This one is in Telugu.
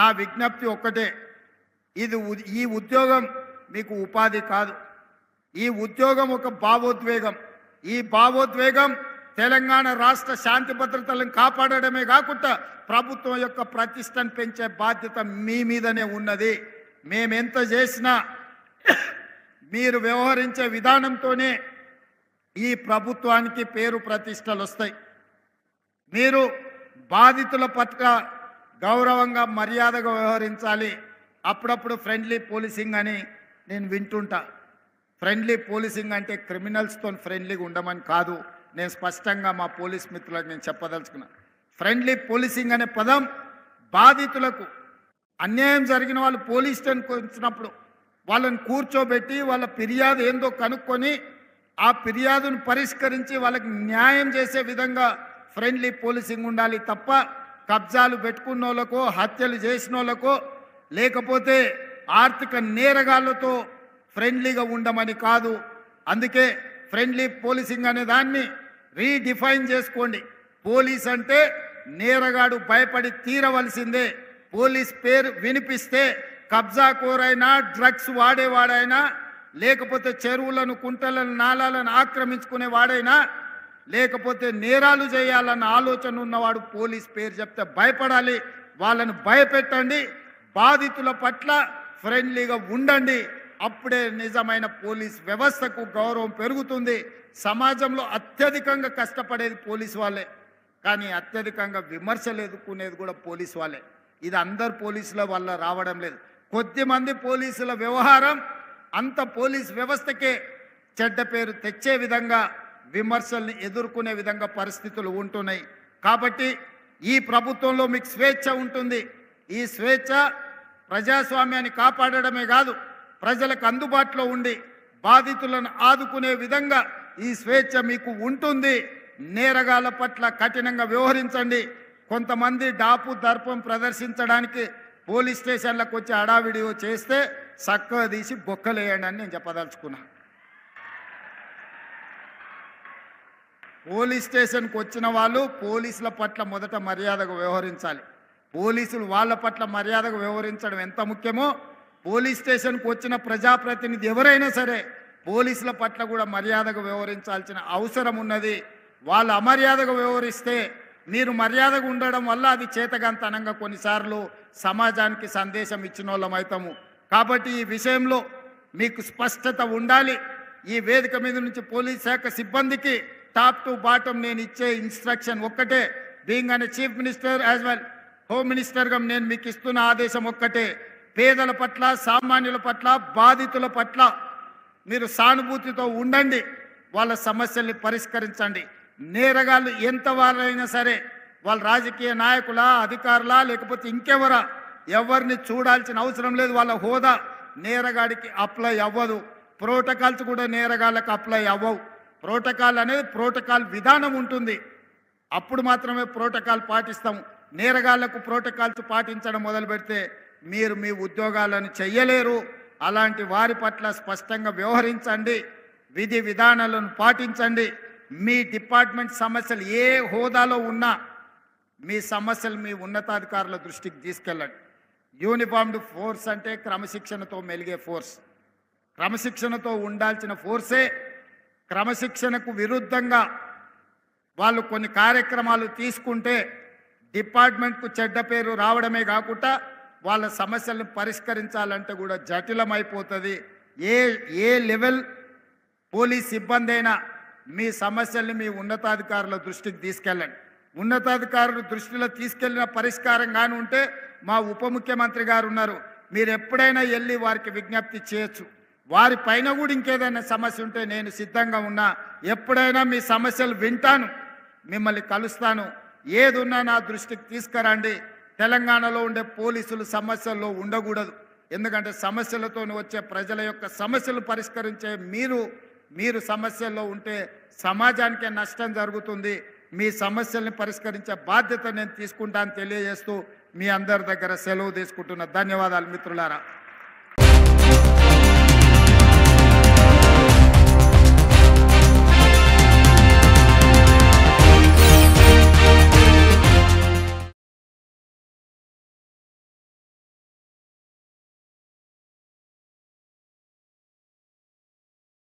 విజ్ఞప్తి ఒక్కటే, ఈ ఉద్యోగం మీకు ఉపాధి కాదు. ఈ ఉద్యోగం ఒక భావోద్వేగం. ఈ భావోద్వేగం తెలంగాణ రాష్ట్ర శాంతి భద్రతలను కాపాడడమే కాకుండా ప్రభుత్వం యొక్క ప్రతిష్టను పెంచే బాధ్యత మీ మీదనే ఉన్నది. మేమెంత చేసినా మీరు వ్యవహరించే విధానంతోనే ఈ ప్రభుత్వానికి పేరు ప్రతిష్టలు వస్తాయి. మీరు బాధితుల పట్ల గౌరవంగా మర్యాదగా వ్యవహరించాలి. అప్పుడప్పుడు ఫ్రెండ్లీ పోలీసింగ్ అని నేను వింటుంటా. ఫ్రెండ్లీ పోలీసింగ్ అంటే క్రిమినల్స్తో ఫ్రెండ్లీగా ఉండమని కాదు. నేను స్పష్టంగా మా పోలీస్ మిత్రులకు నేను చెప్పదలుచుకున్నా. ఫ్రెండ్లీ పోలీసింగ్ అనే పదం బాధితులకు, అన్యాయం జరిగిన వాళ్ళు పోలీస్ స్టేషన్కి వచ్చినప్పుడు వాళ్ళని కూర్చోబెట్టి వాళ్ళ ఫిర్యాదు ఏందో కనుక్కొని ఆ ఫిర్యాదును పరిష్కరించి వాళ్ళకి న్యాయం చేసే విధంగా ఫ్రెండ్లీ పోలీసింగ్ ఉండాలి తప్ప కబ్జాలు పెట్టుకున్న వాళ్ళకో, హత్యలు చేసిన వాళ్ళకో, లేకపోతే ఆర్థిక నేరగాళ్లతో ఫ్రెండ్లీగా ఉండమని కాదు. అందుకే ఫ్రెండ్లీ పోలీసింగ్ అనే దాన్ని రీడిఫైన్ చేసుకోండి. పోలీస్ అంటే నేరగాడు భయపడి తీరవలసిందే. పోలీస్ పేరు వినిపిస్తే కబ్జాకోరైనా, డ్రగ్స్ వాడేవాడైనా, లేకపోతే చెరువులను, కుంటలను, నాలాలను ఆక్రమించుకునే వాడైనా, లేకపోతే నేరాలు చేయాలన్న ఆలోచన ఉన్నవాడు పోలీస్ పేరు చెప్తే భయపడాలి. వాళ్ళని భయపెట్టండి. బాధితుల పట్ల ఫ్రెండ్లీగా ఉండండి. అప్పుడే నిజమైన పోలీస్ వ్యవస్థకు గౌరవం పెరుగుతుంది. సమాజంలో అత్యధికంగా కష్టపడేది పోలీసు వాళ్ళే, కానీ అత్యధికంగా విమర్శలు ఎదుర్కొనేది కూడా పోలీసు వాళ్ళే. ఇది అందరు పోలీసుల వల్ల రావడం లేదు. కొద్దిమంది పోలీసుల వ్యవహారం అంత పోలీస్ వ్యవస్థకే చెడ్డ పేరు తెచ్చే విధంగా, విమర్శల్ని ఎదుర్కొనే విధంగా పరిస్థితులు ఉంటున్నాయి. కాబట్టి ఈ ప్రభుత్వంలో మీకు స్వేచ్ఛ ఉంటుంది. ఈ స్వేచ్ఛ ప్రజాస్వామ్యాన్ని కాపాడడమే కాదు, ప్రజలకు అందుబాటులో ఉండి బాధితులను ఆదుకునే విధంగా ఈ స్వేచ్ఛ మీకు ఉంటుంది. నేరగాళ్ల పట్ల కఠినంగా వ్యవహరించండి. కొంతమంది డాపు దర్పం ప్రదర్శించడానికి పోలీస్ స్టేషన్లకు వచ్చి హడావిడి చేస్తే చక్కగా తీసి బొక్కలేయండి అని నేను చెప్పదలుచుకున్నాను. పోలీస్ స్టేషన్కి వచ్చిన వాళ్ళు పోలీసుల పట్ల మొదట మర్యాదగా వ్యవహరించాలి. పోలీసులు వాళ్ళ పట్ల మర్యాదగా వ్యవహరించడం ఎంత ముఖ్యమో, పోలీస్ స్టేషన్కి వచ్చిన ప్రజాప్రతినిధి ఎవరైనా సరే పోలీసుల పట్ల కూడా మర్యాదగా వ్యవహరించాల్సిన అవసరం ఉన్నది. వాళ్ళు అమర్యాదగా వ్యవహరిస్తే మీరు మర్యాదగా ఉండడం వల్ల అది చేతగాంతనంగా కొన్నిసార్లు సమాజానికి సందేశం ఇచ్చిన వాళ్ళం అవుతాము. కాబట్టి ఈ విషయంలో మీకు స్పష్టత ఉండాలి. ఈ వేదిక మీద నుంచి పోలీస్ శాఖ సిబ్బందికి టాప్ టు బాటమ్ నేను ఇచ్చే ఇన్స్ట్రక్షన్ ఒక్కటే. బీయింగ్ అనే chief minister as well home మినిస్టర్గా నేను మీకు ఇస్తున్న ఆదేశం ఒక్కటే. పేదల పట్ల, సామాన్యుల పట్ల, బాధితుల పట్ల మీరు సానుభూతితో ఉండండి. వాళ్ళ సమస్యల్ని పరిష్కరించండి. నేరగాళ్ళు ఎంత వారైనా సరే, వాళ్ళ రాజకీయ నాయకులా, అధికారులా, లేకపోతే ఇంకెవరా, ఎవరిని చూడాల్సిన అవసరం లేదు. వాళ్ళ హోదా నేరగాడికి అప్లై అవ్వదు. ప్రోటోకాల్స్ కూడా నేరగాళ్ళకి అప్లై అవ్వవు. ప్రోటోకాల్ అనేది ప్రోటోకాల్ విధానం ఉంటుంది. అప్పుడు మాత్రమే ప్రోటోకాల్ పాటిస్తాము. నేరగాళ్లకు ప్రోటోకాల్స్ పాటించడం మొదలు పెడితే మీరు మీ ఉద్యోగాలను చెయ్యలేరు. అలాంటి వారి పట్ల స్పష్టంగా వ్యవహరించండి. విధి విధానాలను పాటించండి. మీ డిపార్ట్మెంట్ సమస్యలు ఏ హోదాలో ఉన్నా మీ సమస్యలు మీ ఉన్నతాధికారుల దృష్టికి తీసుకెళ్ళండి. యూనిఫామ్డ్ ఫోర్స్ అంటే క్రమశిక్షణతో మెలిగే ఫోర్స్. క్రమశిక్షణతో ఉండాల్సిన ఫోర్సే క్రమశిక్షణకు విరుద్ధంగా వాళ్ళు కొన్ని కార్యక్రమాలు తీసుకుంటే డిపార్ట్మెంట్కు చెడ్డ పేరు రావడమే కాకుండా వాళ్ళ సమస్యలను పరిష్కరించాలంటే కూడా జటిలమైపోతుంది. ఏ లెవెల్ పోలీస్ సిబ్బంది అయినా మీ సమస్యల్ని మీ ఉన్నతాధికారుల దృష్టికి తీసుకెళ్ళండి. ఉన్నతాధికారుల దృష్టిలో తీసుకెళ్లిన పరిష్కారం కానీ ఉంటే మా ఉప ముఖ్యమంత్రి గారు ఉన్నారు, మీరు ఎప్పుడైనా వెళ్ళి వారికి విజ్ఞప్తి చేయొచ్చు. వారి పైన కూడా ఇంకేదైనా సమస్య ఉంటే నేను సిద్ధంగా ఉన్నా. ఎప్పుడైనా మీ సమస్యలు వింటాను, మిమ్మల్ని కలుస్తాను. ఏదున్నా నా దృష్టికి తీసుకురండి. తెలంగాణలో ఉండే పోలీసులు సమస్యల్లో ఉండకూడదు. ఎందుకంటే సమస్యలతో వచ్చే ప్రజల యొక్క సమస్యలు పరిష్కరించే మీరు సమస్యల్లో ఉంటే సమాజానికే నష్టం జరుగుతుంది. మీ సమస్యల్ని పరిష్కరించే బాధ్యత నేను తీసుకుంటాను తెలియజేస్తూ మీ అందరి దగ్గర సెలవు తీసుకుంటున్నా. ధన్యవాదాలు మిత్రులారా.